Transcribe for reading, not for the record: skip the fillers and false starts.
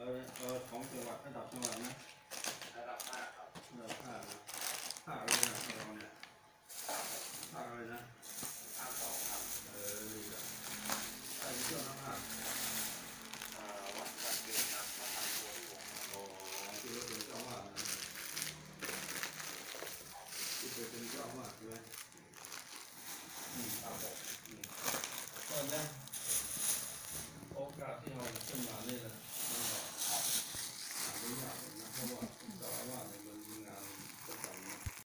ของจังหวัดระดับจังหวัดนะระดับ5ครับระดับ5นะ5เลยนะเราเนี่ย5เลยนะ 2ครับดีจ้ะใช่ที่เจ้าหน้าผากวัดจัดเกณฑ์ครับประธานตัวที่วงอ๋อที่เราเป็นเจ้าว่านะที่เป็นเจ้าว่าใช่ไหมครับผมตอนนี้โอกาสที่เราขึ้นมาเนี่ยนะมันก็อาจจะยากนะเพราะว่า